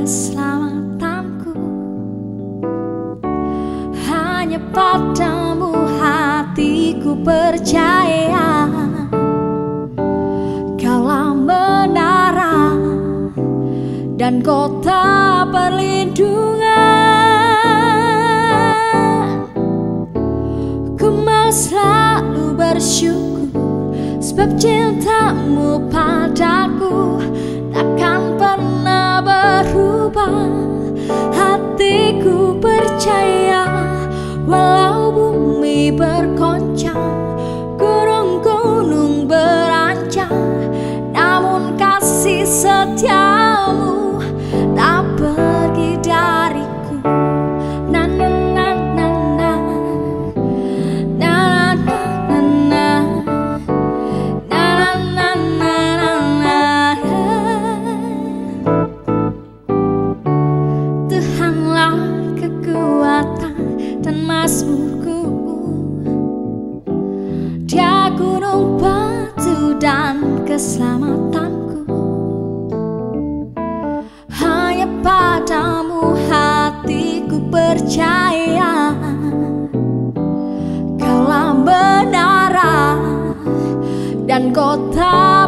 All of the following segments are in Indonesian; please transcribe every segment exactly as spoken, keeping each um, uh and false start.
keselamatanku. Hanya padamu hatiku percaya, kaulah menara dan kota perlindungan. Ku mau selalu bersyukur sebab cintamu padaku takkan pernah berubah. Hatiku percaya walau bumi bergoncang, gunung-gunung beranjak, namun kasih setiamu tak pergi dariku. Na na na na na na na na na na na na na. Tuhanlah kekuatan dan mazmurku, Dia gunung batu dan keselamatanku. Hanya padamu hatiku percaya, kaulah menara dan kota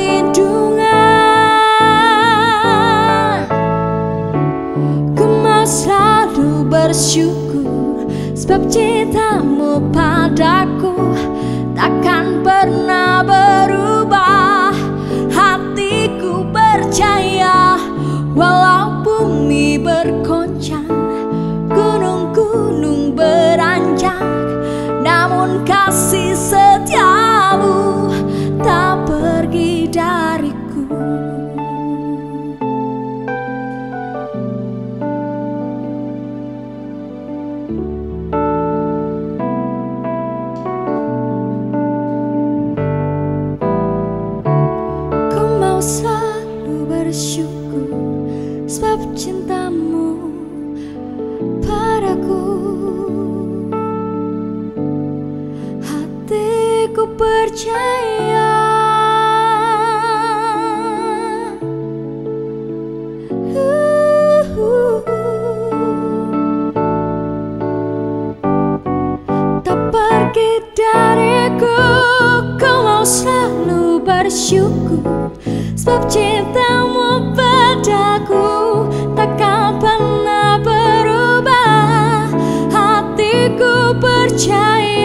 perlindungan. Ku mau selalu bersyukur sebab cintamu padaku takkan pernah berubah. Hatiku percaya walau bumi bergoncang, gunung-gunung beranjak, namun kasih setiamu tak pergi dariku. Ku mau selalu bersyukur sebab cintamu padaku. Hatiku percaya, uh, uh, tak pergi dariku. Kau mau selalu bersyukur sebab cintamu padaku takkan pernah berubah. Hatiku percaya